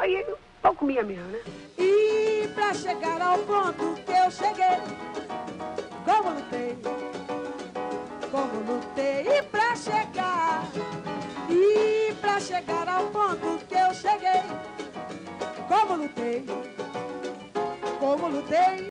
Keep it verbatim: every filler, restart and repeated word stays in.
Aí eu comia mesmo, né? E pra chegar ao ponto que eu cheguei, como lutei, como lutei. E pra chegar, e pra chegar ao ponto que eu cheguei, como lutei, como lutei.